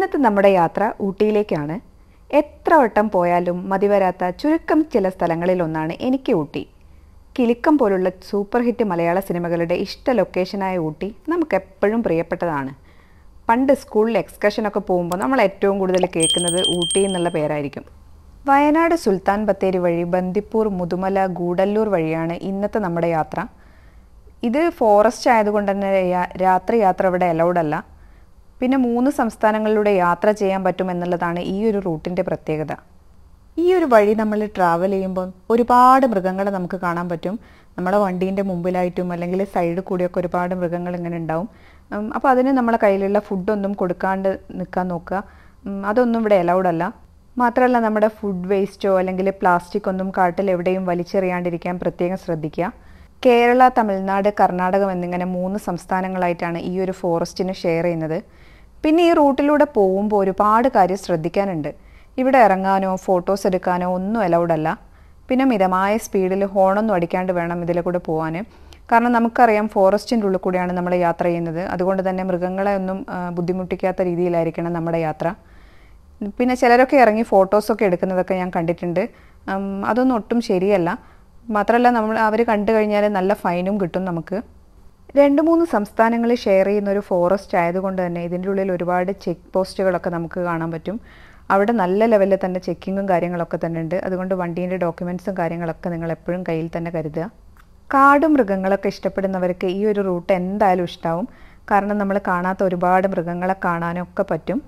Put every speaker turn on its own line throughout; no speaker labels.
ഇന്നത്തെ നമ്മുടെ യാത്ര ഊട്ടിയിലേക്കാണ്. എത്ര വട്ടം പോയാലും മതിവരാത്ത ചുരുക്കം ചില സ്ഥലങ്ങളിലൊന്നാണ് എനിക്ക് ഊട്ടി. കിലുക്കം പോലുള്ള സൂപ്പർ ഹിറ്റ് മലയാള സിനിമകളുടെ ഇഷ്ട ലൊക്കേഷനായ ഊട്ടി നമുക്കെപ്പോഴും പ്രിയപ്പെട്ടതാണ്. പണ്ട് സ്കൂളിൽ എക്സ്കർഷനൊക്കെ പോകുമ്പോൾ നമ്മൾ ഏറ്റവും കൂടുതൽ കേൾക്കുന്നത് ഊട്ടി എന്നുള്ള പേരായിരിക്കും. വയനാട് സുൽത്താൻ ബത്തേരി വഴി ബന്ദിപ്പൂർ, മുതുമല, ഗൂഡല്ലൂർ വഴിയാണ് ഇന്നത്തെ നമ്മുടെ യാത്ര. ഇത് ഫോറസ്റ്റ് ആയതുകൊണ്ട് തന്നെ രാത്രി യാത്ര ഇവിടെ അലൗഡ് അല്ല. പിന്നെ 3 സംസ്ഥാനങ്ങളിലൂടെ യാത്ര ചെയ്യാൻ പറ്റുമെന്നുള്ളതാണ് ഈ ഒരു റൂട്ടിൻ്റെ പ്രത്യേകത. ഈ ഒരു വഴി നമ്മൾ ട്രാവൽ ചെയ്യുമ്പോൾ ഒരുപാട് മൃഗങ്ങളെ നമുക്ക് കാണാൻ പറ്റും. നമ്മുടെ വണ്ടീൻ്റെ മുമ്പിലായിട്ടും അല്ലെങ്കിൽ സൈഡിൽ കൂടിയൊക്കെ ഒരുപാട് മൃഗങ്ങൾ ഇങ്ങനെ ഉണ്ടാവും. അപ്പോൾ അതിന് നമ്മളെ കയ്യിലുള്ള ഫുഡൊന്നും കൊടുക്കാണ്ട് നിൽക്കാൻ നോക്കുക. അതൊന്നും ഇവിടെ അലൗഡ് അല്ല. മാത്രമല്ല നമ്മുടെ ഫുഡ് വേസ്റ്റോ അല്ലെങ്കിൽ പ്ലാസ്റ്റിക് ഒന്നും കാട്ടിൽ എവിടെയും വലിച്ചെറിയാണ്ടിരിക്കാൻ പ്രത്യേകം ശ്രദ്ധിക്കുക. കേരള, തമിഴ്നാട്, കർണാടകം എന്നിങ്ങനെ 3 സംസ്ഥാനങ്ങളായിട്ടാണ് ഈ ഒരു ഫോറസ്റ്റിന് ഷെയർ ചെയ്യുന്നത്. പിന്നെ ഈ റൂട്ടിലൂടെ പോകുമ്പോൾ ഒരുപാട് കാര്യം ശ്രദ്ധിക്കാനുണ്ട്. ഇവിടെ ഇറങ്ങാനോ ഫോട്ടോസ് എടുക്കാനോ ഒന്നും അലൗഡ് അല്ല. പിന്നെ മിതമായ സ്പീഡിൽ ഹോണൊന്നും അടിക്കാണ്ട് വേണം ഇതിലെ കൂടെ പോകാൻ. കാരണം നമുക്കറിയാം ഫോറസ്റ്റിൻ്റെ ഉള്ളിൽ കൂടെയാണ് നമ്മൾ യാത്ര ചെയ്യുന്നത്. അതുകൊണ്ട് തന്നെ മൃഗങ്ങളെ ഒന്നും ബുദ്ധിമുട്ടിക്കാത്ത രീതിയിലായിരിക്കണം നമ്മുടെ യാത്ര. പിന്നെ ചിലരൊക്കെ ഇറങ്ങി ഫോട്ടോസൊക്കെ എടുക്കുന്നതൊക്കെ ഞാൻ കണ്ടിട്ടുണ്ട്. അതൊന്നും ഒട്ടും ശരിയല്ല. മാത്രമല്ല അവർ കണ്ടു കഴിഞ്ഞാൽ നല്ല ഫൈനും കിട്ടും നമുക്ക്. 2-3 സംസ്ഥാനങ്ങളിൽ ഷെയർ ചെയ്യുന്ന ഒരു ഫോറസ്റ്റ് ആയതുകൊണ്ട് തന്നെ ഇതിൻ്റെ ഉള്ളിൽ ഒരുപാട് ചെക്ക് പോസ്റ്റുകളൊക്കെ നമുക്ക് കാണാൻ പറ്റും. അവിടെ നല്ല ലെവലിൽ തന്നെ ചെക്കിങ്ങും കാര്യങ്ങളൊക്കെ തന്നെ ഉണ്ട്. അതുകൊണ്ട് വണ്ടീൻ്റെ ഡോക്യുമെൻറ്റ്സും കാര്യങ്ങളൊക്കെ നിങ്ങൾ എപ്പോഴും കയ്യിൽ തന്നെ കരുതുക. കാടും മൃഗങ്ങളൊക്കെ ഇഷ്ടപ്പെടുന്നവർക്ക് ഈ ഒരു റൂട്ട് എന്തായാലും ഇഷ്ടമാവും. കാരണം നമ്മൾ കാണാത്ത ഒരുപാട് മൃഗങ്ങളെ കാണാനൊക്കെ പറ്റും.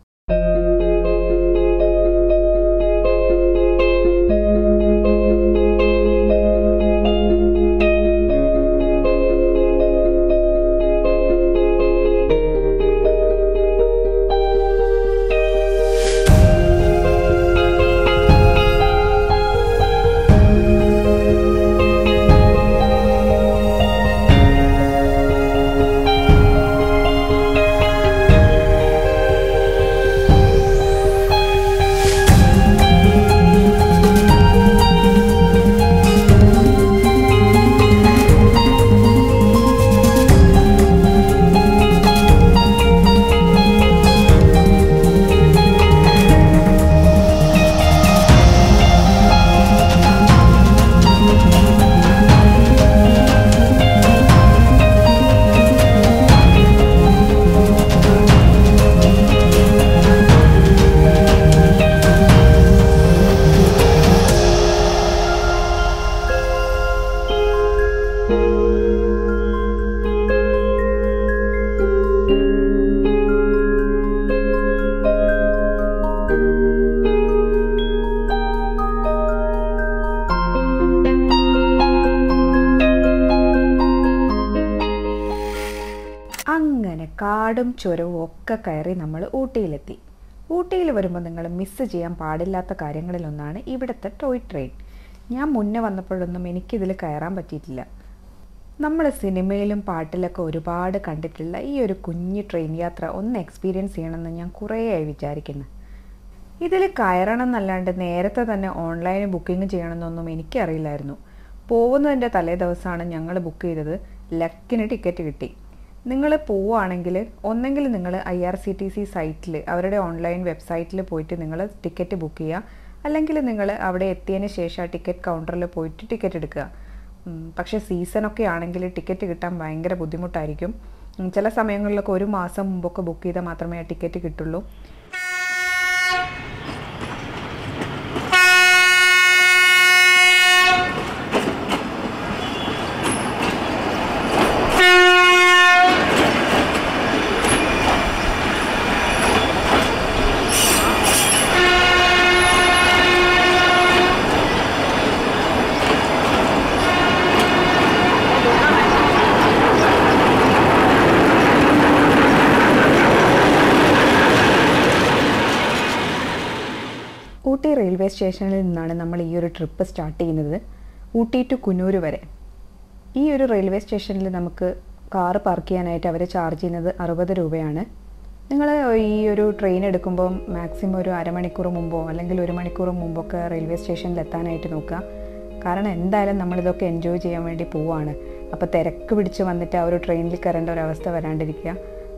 അങ്ങനെ കാടും ചുരവും ഒക്കെ കയറി നമ്മൾ ഊട്ടിയിലെത്തി. ഊട്ടിയിൽ വരുമ്പോൾ നിങ്ങൾ മിസ്സ് ചെയ്യാൻ പാടില്ലാത്ത കാര്യങ്ങളിലൊന്നാണ് ഇവിടുത്തെ ടോയ് ട്രെയിൻ. ഞാൻ മുന്നേ വന്നപ്പോഴൊന്നും എനിക്കിതിൽ കയറാൻ പറ്റിയിട്ടില്ല. നമ്മൾ സിനിമയിലും പാട്ടിലൊക്കെ ഒരുപാട് കണ്ടിട്ടുള്ള ഈ ഒരു കുഞ്ഞു ട്രെയിൻ യാത്ര ഒന്ന് എക്സ്പീരിയൻസ് ചെയ്യണമെന്ന് ഞാൻ കുറേയായി വിചാരിക്കുന്നു. ഇതിൽ കയറണം എന്നല്ലാണ്ട് നേരത്തെ തന്നെ ഓൺലൈനിൽ ബുക്കിംഗ് ചെയ്യണമെന്നൊന്നും എനിക്കറിയില്ലായിരുന്നു. പോകുന്നതിൻ്റെ തലേ ദിവസമാണ് ഞങ്ങൾ ബുക്ക് ചെയ്തത്. ലക്കിന് ടിക്കറ്റ് കിട്ടി. നിങ്ങൾ പോവുകയാണെങ്കിൽ ഒന്നെങ്കിൽ നിങ്ങൾ IRCTC സൈറ്റിൽ അവരുടെ ഓൺലൈൻ വെബ്സൈറ്റിൽ പോയിട്ട് നിങ്ങൾ ടിക്കറ്റ് ബുക്ക് ചെയ്യുക. അല്ലെങ്കിൽ നിങ്ങൾ അവിടെ എത്തിയതിന് ശേഷം ടിക്കറ്റ് കൗണ്ടറിൽ പോയിട്ട് ടിക്കറ്റ് എടുക്കുക. പക്ഷേ സീസണൊക്കെ ആണെങ്കിൽ ടിക്കറ്റ് കിട്ടാൻ ഭയങ്കര ബുദ്ധിമുട്ടായിരിക്കും. ചില സമയങ്ങളിലൊക്കെ 1 മാസം മുമ്പൊക്കെ ബുക്ക് ചെയ്താൽ മാത്രമേ ആ ടിക്കറ്റ് കിട്ടുള്ളൂ. ഊട്ടി റെയിൽവേ സ്റ്റേഷനിൽ നിന്നാണ് നമ്മൾ ഈ ഒരു ട്രിപ്പ് സ്റ്റാർട്ട് ചെയ്യുന്നത്. ഊട്ടി ടു കുന്നൂർ വരെ. ഈ ഒരു റെയിൽവേ സ്റ്റേഷനിൽ നമുക്ക് കാറ് പാർക്ക് ചെയ്യാനായിട്ട് അവർ ചാർജ് ചെയ്യുന്നത് 60 രൂപയാണ്. നിങ്ങൾ ഈ ഒരു ട്രെയിൻ എടുക്കുമ്പോൾ മാക്സിമം ഒരു അരമണിക്കൂർ മുമ്പോ അല്ലെങ്കിൽ 1 മണിക്കൂർ മുമ്പൊക്കെ റെയിൽവേ സ്റ്റേഷനിൽ എത്താനായിട്ട് നോക്കുക. കാരണം എന്തായാലും നമ്മളിതൊക്കെ എൻജോയ് ചെയ്യാൻ വേണ്ടി പോവുകയാണ്. അപ്പോൾ തിരക്ക് പിടിച്ച് വന്നിട്ട് ആ ഒരു ട്രെയിനിൽ കയറേണ്ട ഒരവസ്ഥ വരാണ്ടിരിക്കുക.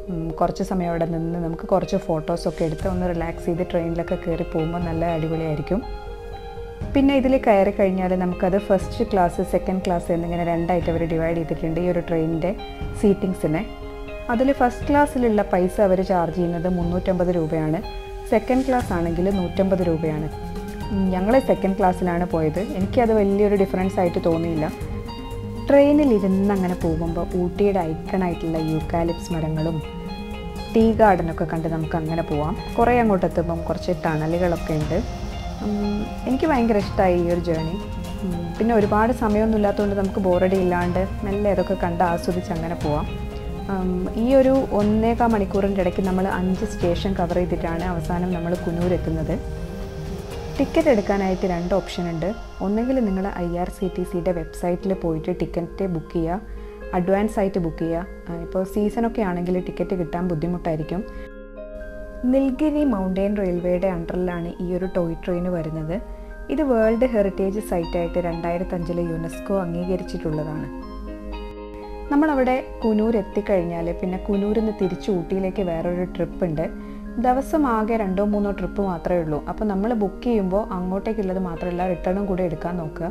കുറച്ച് സമയം അവിടെ നിന്ന് നമുക്ക് കുറച്ച് ഫോട്ടോസൊക്കെ എടുത്ത് ഒന്ന് റിലാക്സ് ചെയ്ത് ട്രെയിനിലൊക്കെ കയറി പോകുമ്പോൾ നല്ല അടിപൊളിയായിരിക്കും. പിന്നെ ഇതിൽ കയറി കഴിഞ്ഞാൽ നമുക്കത് ഫസ്റ്റ് ക്ലാസ്, സെക്കൻഡ് ക്ലാസ് എന്നിങ്ങനെ രണ്ടായിട്ട് അവർ ഡിവൈഡ് ചെയ്തിട്ടുണ്ട് ഈ ഒരു ട്രെയിനിൻ്റെ സീറ്റിങ്സിനെ. അതിൽ ഫസ്റ്റ് ക്ലാസ്സിലുള്ള പൈസ അവർ ചാർജ് ചെയ്യുന്നത് 350 രൂപയാണ്. സെക്കൻഡ് ക്ലാസ് ആണെങ്കിൽ 150 രൂപയാണ്. ഞങ്ങൾ സെക്കൻഡ് ക്ലാസ്സിലാണ് പോയത്. എനിക്കത് വലിയൊരു ഡിഫറൻസ് ആയിട്ട് തോന്നിയില്ല. ട്രെയിനിലിരുന്ന് അങ്ങനെ പോകുമ്പോൾ ഊട്ടിയുടെ ഐക്കണായിട്ടുള്ള യൂക്കാലിപ്സ് മരങ്ങളും ടീ ഗാർഡനൊക്കെ കണ്ട് നമുക്ക് അങ്ങനെ പോവാം. കുറേ അങ്ങോട്ട് എത്തുമ്പം കുറച്ച് ടണലുകളൊക്കെ ഉണ്ട്. എനിക്ക് ഭയങ്കര ഇഷ്ടമായി ഈ ഒരു ജേണി. പിന്നെ ഒരുപാട് സമയമൊന്നും ഇല്ലാത്തതുകൊണ്ട് നമുക്ക് ബോറടി ഇല്ലാണ്ട് മെല്ലെ ഇതൊക്കെ കണ്ട് ആസ്വദിച്ച് അങ്ങനെ പോവാം. ഈ ഒരു 1.25 മണിക്കൂറിൻ്റെ ഇടയ്ക്ക് നമ്മൾ 5 സ്റ്റേഷൻ കവർ ചെയ്തിട്ടാണ് അവസാനം നമ്മൾ കുനൂർ എത്തുന്നത്. ടിക്കറ്റ് എടുക്കാനായിട്ട് 2 ഓപ്ഷൻ ഉണ്ട്. ഒന്നെങ്കിൽ നിങ്ങൾ IRCTCയുടെ വെബ്സൈറ്റിൽ പോയിട്ട് ടിക്കറ്റ് ബുക്ക് ചെയ്യുക, അഡ്വാൻസ് ആയിട്ട് ബുക്ക് ചെയ്യുക. ഇപ്പോൾ സീസണൊക്കെ ആണെങ്കിൽ ടിക്കറ്റ് കിട്ടാൻ ബുദ്ധിമുട്ടായിരിക്കും. നിൽഗിരി മൗണ്ടെയിൻ റെയിൽവേയുടെ അണ്ടറിലാണ് ഈ ഒരു ടോയ് ട്രെയിൻ വരുന്നത്. ഇത് വേൾഡ് ഹെറിറ്റേജ് സൈറ്റായിട്ട് 2005 യുനെസ്കോ അംഗീകരിച്ചിട്ടുള്ളതാണ്. നമ്മളവിടെ കുനൂർ എത്തിക്കഴിഞ്ഞാൽ പിന്നെ കുനൂരിൽ നിന്ന് തിരിച്ച് ഊട്ടിയിലേക്ക് വേറൊരു ട്രിപ്പ് ഉണ്ട്. ദിവസം ആകെ 2-3 ട്രിപ്പ് മാത്രമേ ഉള്ളൂ. അപ്പോൾ നമ്മൾ ബുക്ക് ചെയ്യുമ്പോൾ അങ്ങോട്ടേക്കുള്ളത് മാത്രമല്ല, റിട്ടേണും കൂടെ എടുക്കാൻ നോക്കുക.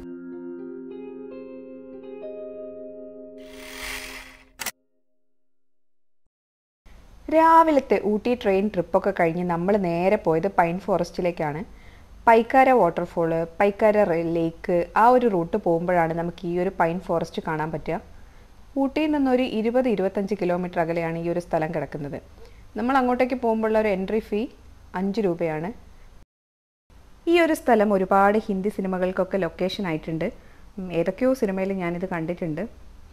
രാവിലത്തെ ഊട്ടി ട്രെയിൻ ട്രിപ്പൊക്കെ കഴിഞ്ഞ് നമ്മൾ നേരെ പോയത് പൈൻ ഫോറസ്റ്റിലേക്കാണ്. പൈക്കാര വാട്ടർഫോള്, പൈക്കാര ലേക്ക്, ആ ഒരു റൂട്ട് പോകുമ്പോഴാണ് നമുക്ക് ഈ ഒരു പൈൻ ഫോറസ്റ്റ് കാണാൻ പറ്റുക. ഊട്ടിയിൽ നിന്നൊരു 20-25 കിലോമീറ്റർ അകലെയാണ് ഈ ഒരു സ്ഥലം കിടക്കുന്നത്. നമ്മൾ അങ്ങോട്ടേക്ക് പോകുമ്പോഴുള്ള ഒരു എൻട്രി ഫീ 5 രൂപയാണ്. ഈ ഒരു സ്ഥലം ഒരുപാട് ഹിന്ദി സിനിമകൾക്കൊക്കെ ലൊക്കേഷൻ ആയിട്ടുണ്ട്. ഏതൊക്കെയോ സിനിമയിൽ ഞാനിത് കണ്ടിട്ടുണ്ട്.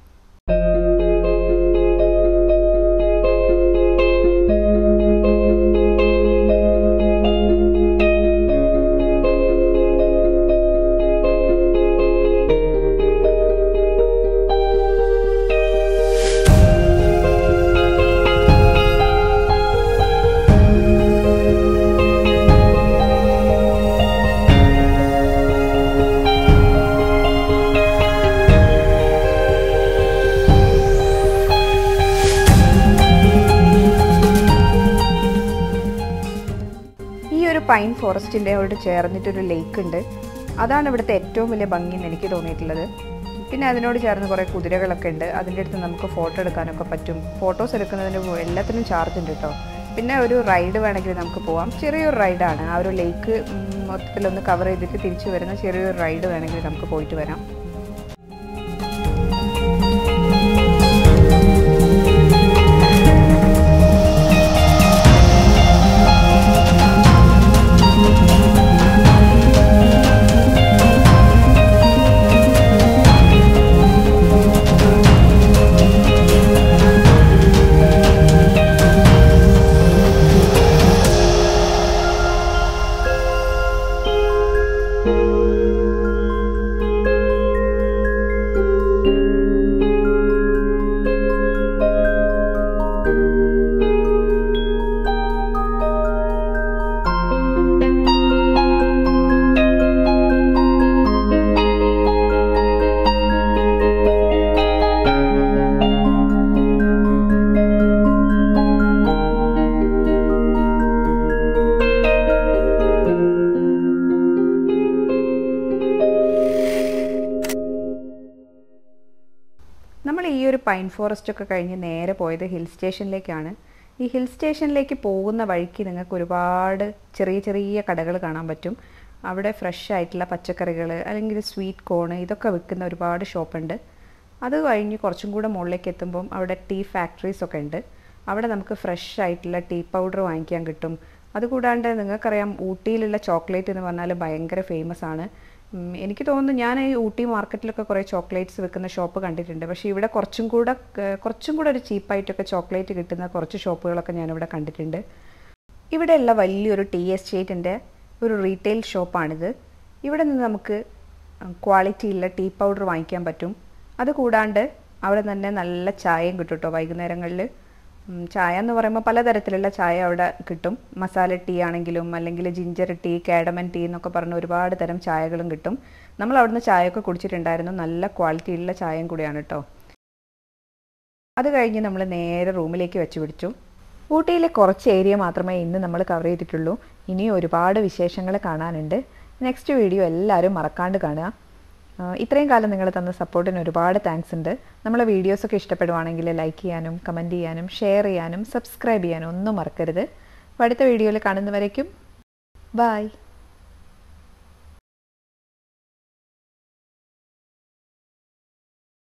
പൈൻ ഫോറസ്റ്റിൻ്റെ അവിടെ ചേർന്നിട്ടൊരു ലേക്ക് ഉണ്ട്. അതാണ് ഇവിടുത്തെ ഏറ്റവും വലിയ ഭംഗി എന്ന് എനിക്ക് തോന്നിയിട്ടുള്ളത്. പിന്നെ അതിനോട് ചേർന്ന് കുറേ കുതിരകളൊക്കെ ഉണ്ട്. അതിൻ്റെ അടുത്ത് നമുക്ക് ഫോട്ടോ എടുക്കാനൊക്കെ പറ്റും. ഫോട്ടോസ് എടുക്കുന്നതിന് എല്ലാത്തിനും ചാർജ് ഉണ്ട് കേട്ടോ. പിന്നെ ഒരു റൈഡ് വേണമെങ്കിൽ നമുക്ക് പോവാം. ചെറിയൊരു റൈഡാണ്. ആ ഒരു ലേക്ക് മൊത്തത്തിലൊന്ന് കവർ ചെയ്തിട്ട് തിരിച്ചു വരുന്ന ചെറിയൊരു റൈഡ് വേണമെങ്കിൽ നമുക്ക് പോയിട്ട് വരാം. നമ്മൾ ഈ ഒരു പൈൻ ഫോറസ്റ്റ് ഒക്കെ കഴിഞ്ഞ് നേരെ പോയത് ഹിൽ സ്റ്റേഷനിലേക്കാണ്. ഈ ഹിൽ സ്റ്റേഷനിലേക്ക് പോകുന്ന വഴിക്ക് നിങ്ങൾക്ക് ഒരുപാട് ചെറിയ ചെറിയ കടകൾ കാണാൻ പറ്റും. അവിടെ ഫ്രഷ് ആയിട്ടുള്ള പച്ചക്കറികൾ അല്ലെങ്കിൽ സ്വീറ്റ് കോൺ ഇതൊക്കെ വിൽക്കുന്ന ഒരുപാട് ഷോപ്പുണ്ട്. അത് കഴിഞ്ഞ് കുറച്ചും കൂടെ മുകളിലേക്ക് എത്തുമ്പം അവിടെ ടീ ഫാക്ടറീസ് ഒക്കെ ഉണ്ട്. അവിടെ നമുക്ക് ഫ്രഷ് ആയിട്ടുള്ള ടീ പൗഡർ വാങ്ങിക്കാൻ കിട്ടും. അതുകൂടാണ്ട് നിങ്ങൾക്കറിയാം ഊട്ടിയിലുള്ള ചോക്ലേറ്റ് എന്ന് പറഞ്ഞാൽ ഭയങ്കര ഫേമസ് ആണ്. എനിക്ക് തോന്നുന്നു ഞാൻ ഈ ഊട്ടി മാർക്കറ്റിലൊക്കെ കുറേ ചോക്ലേറ്റ്സ് വിൽക്കുന്ന ഷോപ്പ് കണ്ടിട്ടുണ്ട്. പക്ഷേ ഇവിടെ കുറച്ചും കൂടെ ഒരു ചീപ്പായിട്ടൊക്കെ ചോക്ലേറ്റ് കിട്ടുന്ന കുറച്ച് ഷോപ്പുകളൊക്കെ ഞാനിവിടെ കണ്ടിട്ടുണ്ട്. ഇവിടെയുള്ള വലിയൊരു ടീ എസ്റ്റേറ്റിൻ്റെ ഒരു റീറ്റെയിൽ ഷോപ്പാണിത്. ഇവിടെ നിന്ന് നമുക്ക് ക്വാളിറ്റിയുള്ള ടീ പൗഡർ വാങ്ങിക്കാൻ പറ്റും. അതുകൂടാണ്ട് അവിടെ തന്നെ നല്ല ചായയും കിട്ടും കേട്ടോ വൈകുന്നേരങ്ങളിൽ. ചായ എന്ന് പറയുമ്പോൾ പലതരത്തിലുള്ള ചായ അവിടെ കിട്ടും. മസാല ടീ ആണെങ്കിലും അല്ലെങ്കിൽ ജിഞ്ചർ ടീ, കാഡമൻ ടീ എന്നൊക്കെ പറഞ്ഞ ഒരുപാട് തരം ചായകളും കിട്ടും. നമ്മൾ അവിടുന്ന് ചായയൊക്കെ കുടിച്ചിട്ടുണ്ടായിരുന്നു. നല്ല ക്വാളിറ്റിയുള്ള ചായയും കൂടിയാണ് കേട്ടോ. അത് കഴിഞ്ഞ് നമ്മൾ നേരെ റൂമിലേക്ക് വെച്ച് പിടിച്ചു. ഊട്ടിയിലെ കുറച്ച് ഏരിയ മാത്രമേ ഇന്ന് നമ്മൾ കവർ ചെയ്തിട്ടുള്ളൂ. ഇനിയും ഒരുപാട് വിശേഷങ്ങൾ കാണാനുണ്ട്. നെക്സ്റ്റ് വീഡിയോ എല്ലാവരും മറക്കാണ്ട് കാണുക. ഇത്രയും കാലം നിങ്ങൾ തന്ന സപ്പോർട്ടിന് ഒരുപാട് താങ്ക്സ് ഉണ്ട്. നമ്മളെ വീഡിയോസൊക്കെ ഇഷ്ടപ്പെടുവാണെങ്കിൽ ലൈക്ക് ചെയ്യാനും കമൻറ്റ് ചെയ്യാനും ഷെയർ ചെയ്യാനും സബ്സ്ക്രൈബ് ചെയ്യാനും ഒന്നും മറക്കരുത്. അടുത്ത വീഡിയോയിൽ കാണുന്നവരേക്കും ബൈ.